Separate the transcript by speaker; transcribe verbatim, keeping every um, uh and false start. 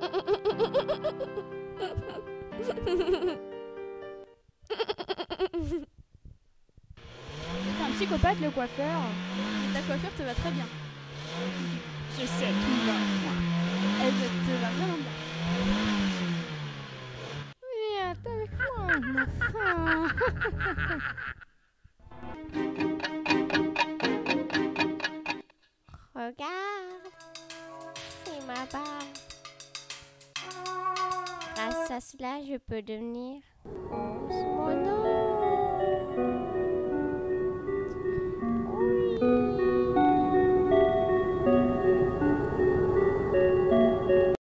Speaker 1: C'est un psychopathe le coiffeur.
Speaker 2: Ta coiffure te va très bien.
Speaker 1: Je sais, tout va.
Speaker 2: Elle te va vraiment bien.
Speaker 1: Viens avec moi, mon enfant.
Speaker 3: Regarde, c'est ma barbe. Grâce à cela, je peux devenir rose. Mon